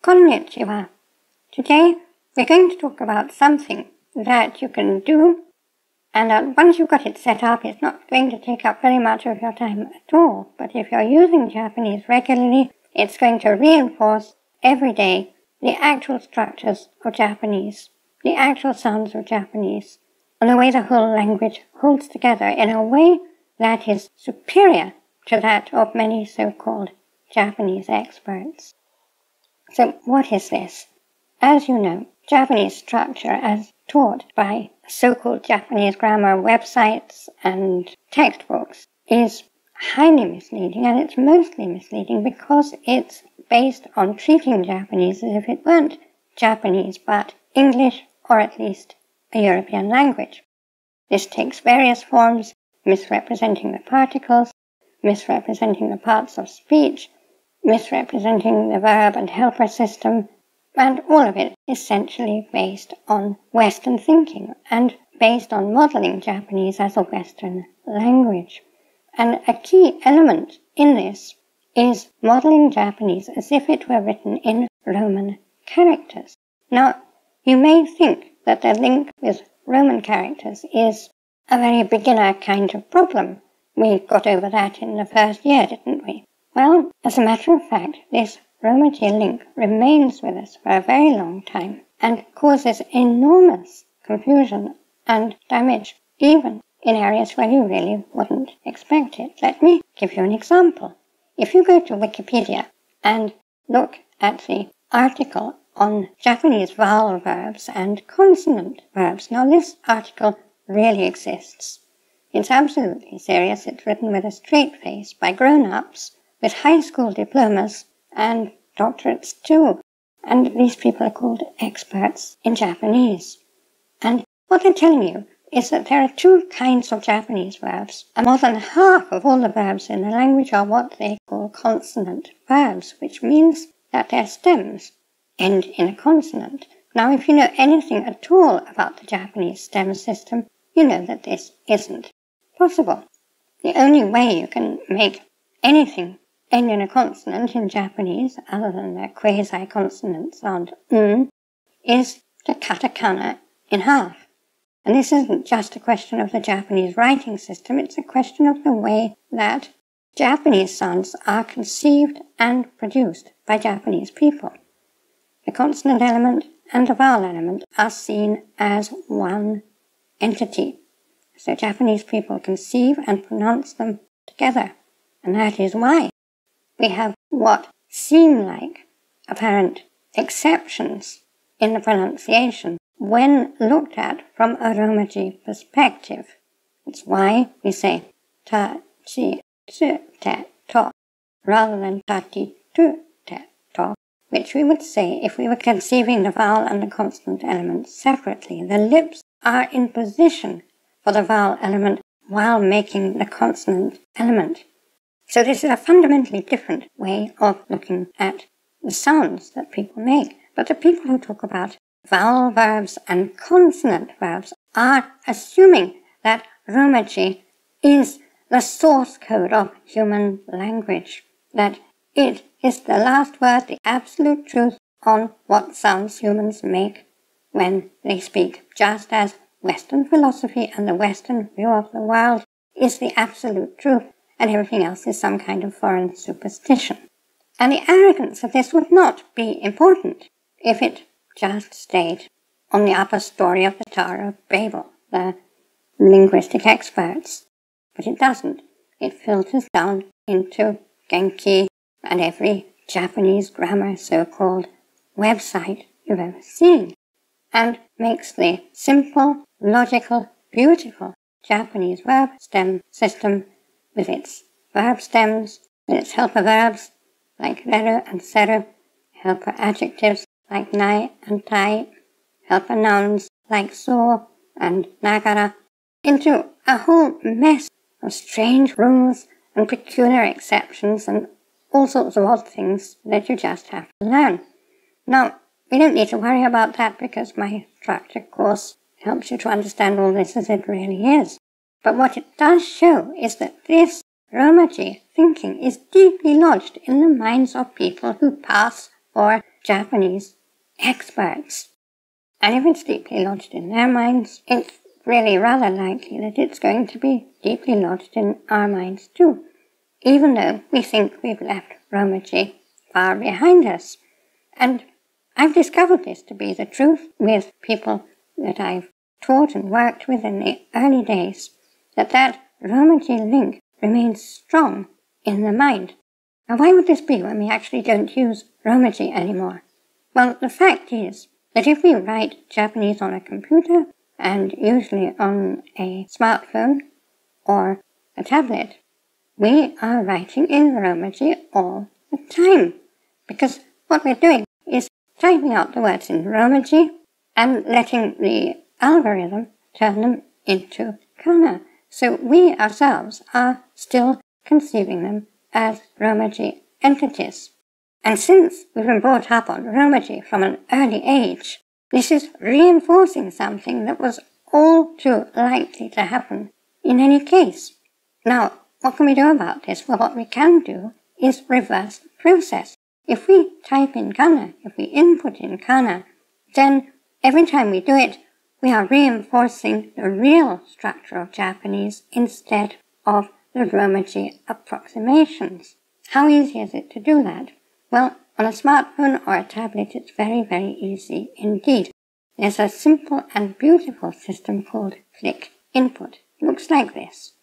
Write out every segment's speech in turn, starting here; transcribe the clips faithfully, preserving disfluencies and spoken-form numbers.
Konnichiwa. Today we're going to talk about something that you can do, and that once you've got it set up, it's not going to take up very much of your time at all. But if you're using Japanese regularly, it's going to reinforce every day the actual structures of Japanese, the actual sounds of Japanese, and the way the whole language holds together in a way that is superior to that of many so-called Japanese experts. So what is this? As you know, Japanese structure as taught by so-called Japanese grammar websites and textbooks is highly misleading, and it's mostly misleading because it's based on treating Japanese as if it weren't Japanese but English, or at least a European language. This takes various forms, misrepresenting the particles, misrepresenting the parts of speech, misrepresenting the verb and helper system, and all of it essentially based on Western thinking and based on modeling Japanese as a Western language. And a key element in this is modeling Japanese as if it were written in Roman characters. Now, you may think that the link with Roman characters is a very beginner kind of problem. We got over that in the first year, didn't we? Well, as a matter of fact, this Romaji link remains with us for a very long time and causes enormous confusion and damage, even in areas where you really wouldn't expect it. Let me give you an example. If you go to Wikipedia and look at the article on Japanese vowel verbs and consonant verbs, now this article really exists. It's absolutely serious. It's written with a straight face by grown-ups with high school diplomas and doctorates too. And these people are called experts in Japanese. And what they're telling you is that there are two kinds of Japanese verbs, and more than half of all the verbs in the language are what they call consonant verbs, which means that their stems end in a consonant. Now, if you know anything at all about the Japanese stem system, you know that this isn't possible. The only way you can make anything end in a consonant in Japanese, other than the quasi-consonant sound mm, is to cut a kana in half. And this isn't just a question of the Japanese writing system, it's a question of the way that Japanese sounds are conceived and produced by Japanese people. The consonant element and the vowel element are seen as one entity. So Japanese people conceive and pronounce them together, and that is why we have what seem like apparent exceptions in the pronunciation when looked at from a Romaji perspective. It's why we say ta, chi, tsu, te, to, rather than ta, ti, tu, te, to, which we would say if we were conceiving the vowel and the consonant elements separately. The lips are in position for the vowel element while making the consonant element. So this is a fundamentally different way of looking at the sounds that people make. But the people who talk about vowel verbs and consonant verbs are assuming that Romaji is the source code of human language, that it is the last word, the absolute truth on what sounds humans make when they speak, just as Western philosophy and the Western view of the world is the absolute truth, and everything else is some kind of foreign superstition. And the arrogance of this would not be important if it just stayed on the upper story of the Tower of Babel, the linguistic experts. But it doesn't. It filters down into Genki and every Japanese grammar so-called website you've ever seen, and makes the simple, logical, beautiful Japanese verb stem system with its verb stems, with its helper verbs like reru and seru, helper adjectives like nai and tai, helper nouns like so and nagara, into a whole mess of strange rules and peculiar exceptions and all sorts of odd things that you just have to learn. Now, we don't need to worry about that because my structure course helps you to understand all this as it really is. But what it does show is that this Romaji thinking is deeply lodged in the minds of people who pass for Japanese experts. And if it's deeply lodged in their minds, it's really rather likely that it's going to be deeply lodged in our minds too, even though we think we've left Romaji far behind us. And I've discovered this to be the truth with people that I've taught and worked with in the early days, that that Romaji link remains strong in the mind. Now, why would this be when we actually don't use Romaji anymore? Well, the fact is that if we write Japanese on a computer, and usually on a smartphone or a tablet, we are writing in Romaji all the time. Because what we're doing is typing out the words in Romaji and letting the algorithm turn them into kana. So we ourselves are still conceiving them as Romaji entities. And since we've been brought up on Romaji from an early age, this is reinforcing something that was all too likely to happen in any case. Now, what can we do about this? Well, what we can do is reverse the process. If we type in kana, if we input in kana, then every time we do it, we are reinforcing the real structure of Japanese instead of the Romaji approximations. How easy is it to do that? Well, on a smartphone or a tablet, it's very, very easy indeed. There's a simple and beautiful system called Flick Input. It looks like this.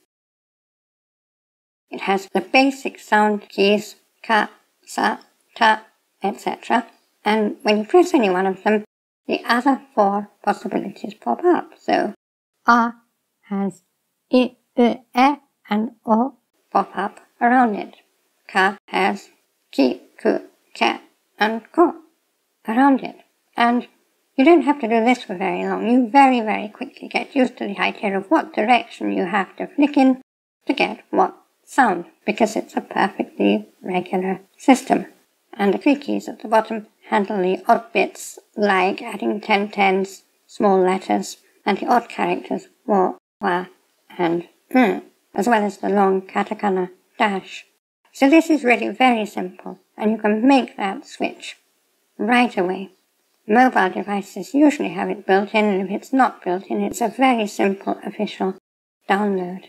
It has the basic sound keys, ka, sa, ta, et cetera. And when you press any one of them, the other four possibilities pop up. So, a has I, U, E, and O pop up around it. Ka has ki, ku, ke, and ko around it. And you don't have to do this for very long. You very, very quickly get used to the idea of what direction you have to flick in to get what sound, because it's a perfectly regular system. And the three keys at the bottom handle the odd bits, like adding ten tens, small letters, and the odd characters wa, wa, and n, as well as the long katakana dash. So this is really very simple, and you can make that switch right away. Mobile devices usually have it built in, and if it's not built in, it's a very simple official download.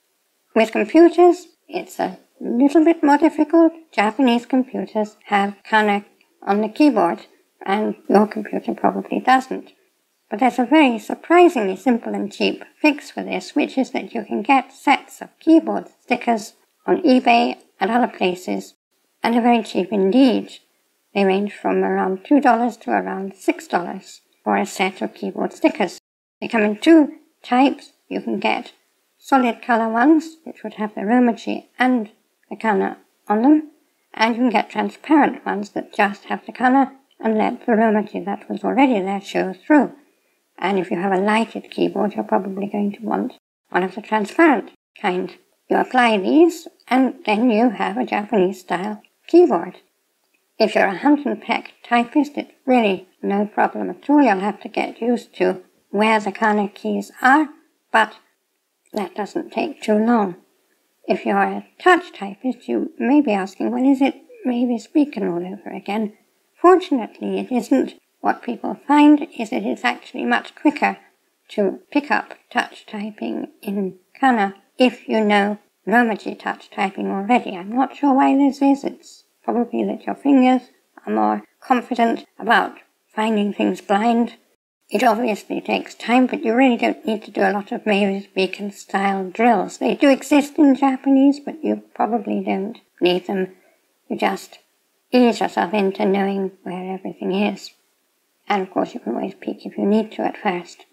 With computers, it's a little bit more difficult. Japanese computers have kana on the keyboard, and your computer probably doesn't. But there's a very surprisingly simple and cheap fix for this, which is that you can get sets of keyboard stickers on eBay and other places, and are very cheap indeed. They range from around two dollars to around six dollars for a set of keyboard stickers. They come in two types. You can get solid color ones, which would have the Romaji and the kana on them, and you can get transparent ones that just have the kana and let the Romaji that was already there show through. And if you have a lighted keyboard, you're probably going to want one of the transparent kind. You apply these, and then you have a Japanese-style keyboard. If you're a hunt and peck typist, it's really no problem at all. You'll have to get used to where the kana keys are, but that doesn't take too long. If you're a touch typist, you may be asking, well, is it maybe speaking all over again? Fortunately, it isn't. What people find is that it's actually much quicker to pick up touch typing in kana if you know Romaji touch typing already. I'm not sure why this is. It's probably that your fingers are more confident about finding things blind. It obviously takes time, but you really don't need to do a lot of Mavis Beacon style drills. They do exist in Japanese, but you probably don't need them. You just ease yourself into knowing where everything is. And of course you can always peek if you need to at first.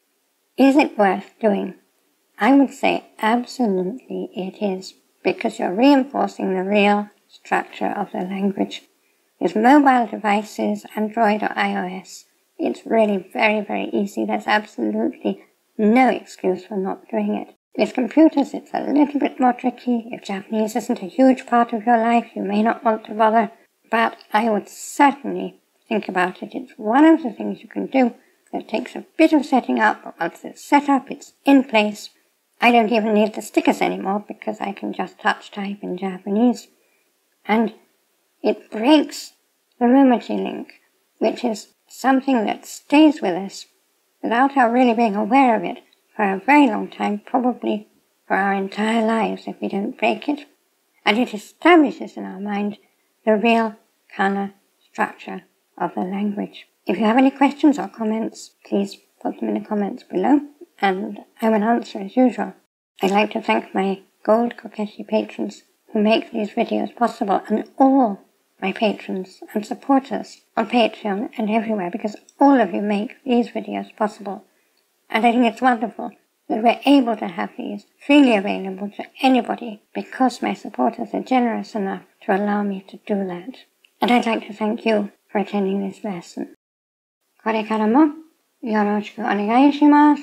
Is it worth doing? I would say absolutely it is, because you're reinforcing the real structure of the language. With mobile devices, Android or iOS, it's really very, very easy. There's absolutely no excuse for not doing it. With computers, it's a little bit more tricky. If Japanese isn't a huge part of your life, you may not want to bother. But I would certainly think about it. It's one of the things you can do that takes a bit of setting up, but once it's set up, it's in place. I don't even need the stickers anymore because I can just touch type in Japanese. And it breaks the Romaji link, which is something that stays with us without our really being aware of it for a very long time, probably for our entire lives if we don't break it. And it establishes in our mind the real kana structure of the language. If you have any questions or comments, please put them in the comments below, and I will answer as usual. I'd like to thank my Gold Kokeshi patrons who make these videos possible, and all my patrons and supporters on Patreon and everywhere, because all of you make these videos possible. And I think it's wonderful that we're able to have these freely available to anybody because my supporters are generous enough to allow me to do that. And I'd like to thank you for attending this lesson. これからもよろしくお願いします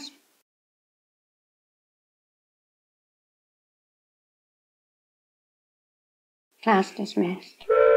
。Class dismissed.